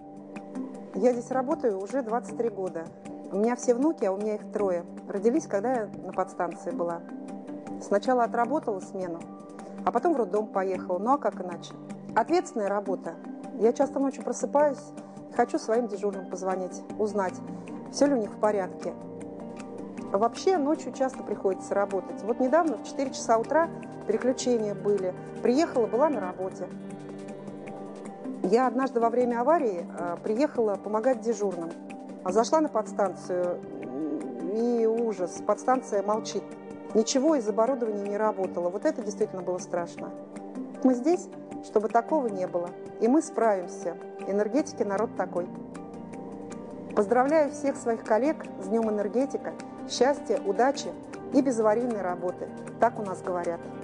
Я здесь работаю уже 23 года. У меня все внуки, а у меня их трое, родились, когда я на подстанции была. Сначала отработала смену, а потом в роддом поехала. Ну а как иначе? Ответственная работа. Я часто ночью просыпаюсь и хочу своим дежурным позвонить, узнать, все ли у них в порядке. Вообще ночью часто приходится работать. Вот недавно в 4 часа утра переключения были. Приехала, была на работе. Я однажды во время аварии приехала помогать дежурным. Зашла на подстанцию, и ужас, подстанция молчит. Ничего из оборудования не работало. Вот это действительно было страшно. Мы здесь, чтобы такого не было. И мы справимся. Энергетики народ такой. Поздравляю всех своих коллег с Днем энергетика, счастья, удачи и безаварийной работы. Так у нас говорят.